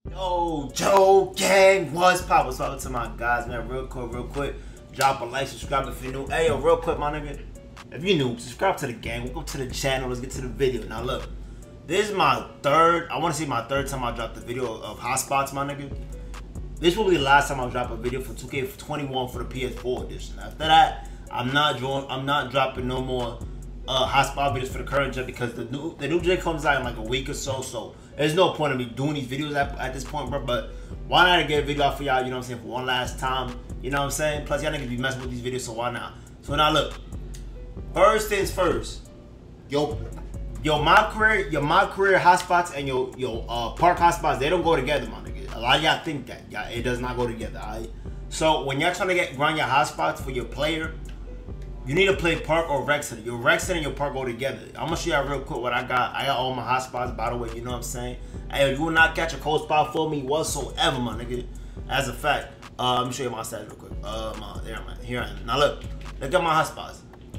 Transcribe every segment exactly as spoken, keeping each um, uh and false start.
Yo, Joe Gang, what's pop? What's up to my guys, man? Real quick, real quick. Drop a like, subscribe if you're new. Hey, yo, real quick, my nigga. If you're new, subscribe to the gang. Welcome to the channel. Let's get to the video. Now, look. This is my third, I want to see my third time I dropped the video of hotspots, my nigga. This will be the last time I drop a video for two K twenty-one for the P S four edition. After that, I'm not drawing, I'm not dropping no more uh, hotspot videos for the current gen because the new the new gen comes out in like a week or so. So there's no point in me doing these videos at, at this point, bro. But why not get a video out for y'all? You know what I'm saying, for one last time. You know what I'm saying? Plus y'all niggas be messing with these videos, so why not? So now look, first things first, yo. Yo, my career, your my career hotspots and your your uh, park hotspots, they don't go together, my nigga. A lot of y'all think that, yeah, it does not go together. Alright. So when y'all trying to get grind your hotspots for your player, you need to play park or rec center. Your rec center and your park go together. I'm gonna show y'all real quick what I got. I got all my hotspots, by the way. You know what I'm saying? Hey, you will not catch a cold spot for me whatsoever, my nigga. As a fact, uh, let me show you my stats real quick. Uh, my, there I'm at. Here I am. Now look, look at my hotspots.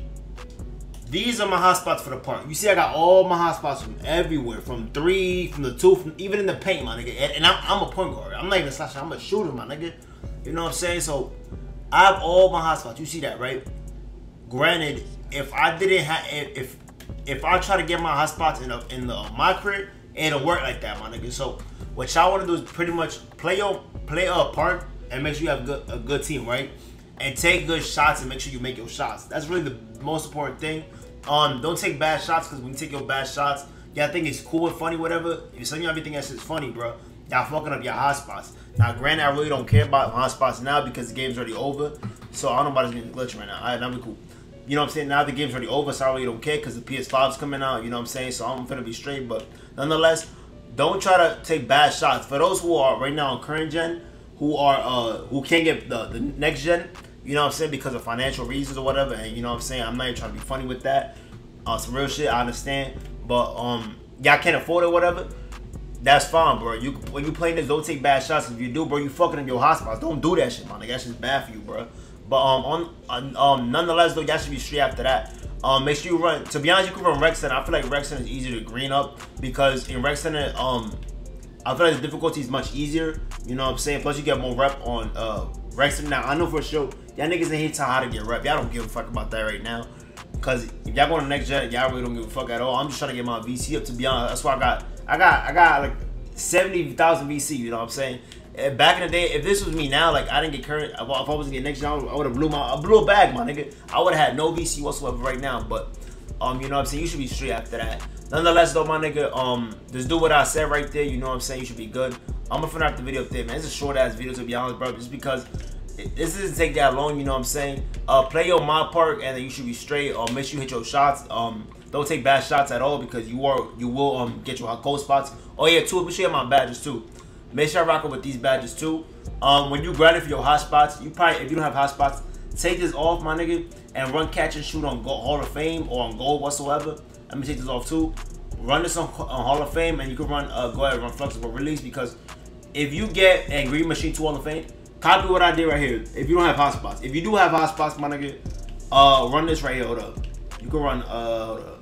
These are my hotspots for the park. You see, I got all my hotspots from everywhere, from three, from the two, from even in the paint, my nigga. And, and I'm, I'm a point guard. I'm not even a slasher. I'm a shooter, my nigga. You know what I'm saying? So I have all my hotspots. You see that, right? Granted, if I didn't have, if if I try to get my hotspots in the in the uh, my career, it'll work like that, my nigga. So what y'all want to do is pretty much play your play a park and make sure you have a good, a good team, right? And take good shots and make sure you make your shots. That's really the most important thing. Um, don't take bad shots, because when you take your bad shots, y'all think it's cool and funny, whatever. If some of y'all think that shit's funny, bro, y'all fucking up your hotspots. Now, granted, I really don't care about hotspots now because the game's already over. So I don't know about this getting glitch right now. Alright, that'll be cool. You know what I'm saying? Now the game's already over, so I really don't care because the P S five's coming out. You know what I'm saying? So I'm finna be straight. But nonetheless, don't try to take bad shots. For those who are right now on current gen, who are uh who can't get the, the next gen, you know what I'm saying, because of financial reasons or whatever, and you know what I'm saying, I'm not even trying to be funny with that. Uh, some real shit, I understand, but um, y'all can't afford it or whatever. That's fine, bro. You when you playing this, don't take bad shots. If you do, bro, you fucking in your hotspots. Don't do that shit, man. Like, that's just bad for you, bro. But um, on, on um, nonetheless though, y'all should be straight after that. Um, make sure you run. To be honest, you can run rec center. I feel like rec center is easier to green up because in rec center, um, I feel like the difficulty is much easier. You know what I'm saying? Plus, you get more rep on uh. Rec center. Now I know for sure y'all niggas ain't here tell how to get rep. Y'all don't give a fuck about that right now. Cause if y'all going to next gen, y'all really don't give a fuck at all. I'm just trying to get my V C up, to be honest. That's why I got I got I got like seventy thousand V C, you know what I'm saying? And back in the day, if this was me now, like I didn't get current, if I wasn't getting next gen, I would have blew my I blew a bag, my nigga. I would have had no V C whatsoever right now. But um, you know what I'm saying? You should be straight after that. Nonetheless though, my nigga, um, just do what I said right there, you know what I'm saying? You should be good. I'm gonna finish the video up there, man. It's a short ass video, to be honest, bro, just because this doesn't take that long, you know what I'm saying? Uh, play your mod park and then you should be straight. Um, make sure you hit your shots. Um, don't take bad shots at all because you are you will um get your cold spots. Oh yeah, too. Make sure you have my badges too. Make sure I rock it with these badges too. Um, when you grind it for your hot spots, you probably if you don't have hot spots, take this off, my nigga, and run catch and shoot on Hall of Fame or on gold whatsoever. Let me take this off too. Run this on, on Hall of Fame and you can run uh go ahead and run flexible release because if you get a Green Machine to Hall of Fame. Copy what I did right here. If you don't have hotspots, if you do have hotspots, my nigga, uh, run this right here. Hold up. You can run. Uh,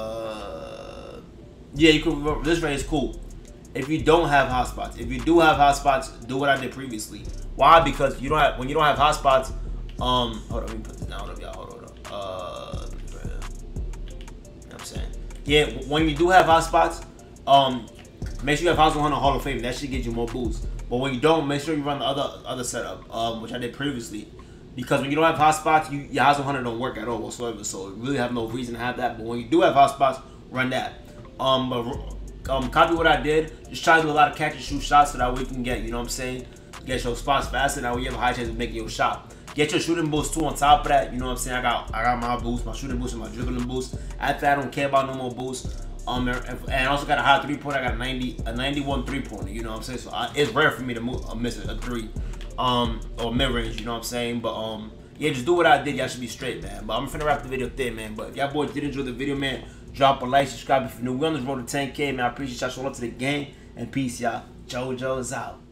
uh, yeah, you can. Run, this right is cool. If you don't have hotspots, if you do have hotspots, do what I did previously. Why? Because you don't have. When you don't have hotspots, um, hold on. Let me put this down. Hold up, y'all. Hold, hold up. Uh, you know what I'm saying? Yeah, when you do have hotspots, um, make sure you have House one hundred Hall of Fame. That should get you more boosts. But when you don't, make sure you run the other other setup, um, which I did previously. Because when you don't have hotspots, you, your House one hundred don't work at all whatsoever. So you really have no reason to have that. But when you do have hotspots, run that. Um, but, um, copy what I did. Just try to do a lot of catch and shoot shots so that way you can get, you know what I'm saying, get your spots faster. Now you have a high chance of making your shot. Get your shooting boost too on top of that. You know what I'm saying? I got I got my boost, my shooting boost, and my dribbling boost. After that, I don't care about no more boosts. Um, and I also got a high three pointer. I got a ninety, a ninety-one three pointer. You know what I'm saying? So I, it's rare for me to move, uh, miss a three, um, or mid range. You know what I'm saying? But um, yeah, just do what I did. Y'all should be straight, man. But I'm finna wrap the video there, man. But if y'all boys did enjoy the video, man, drop a like, subscribe if you're new. We on this road to ten K, man. I appreciate y'all. Show love to the gang and peace, y'all. JoJo's out.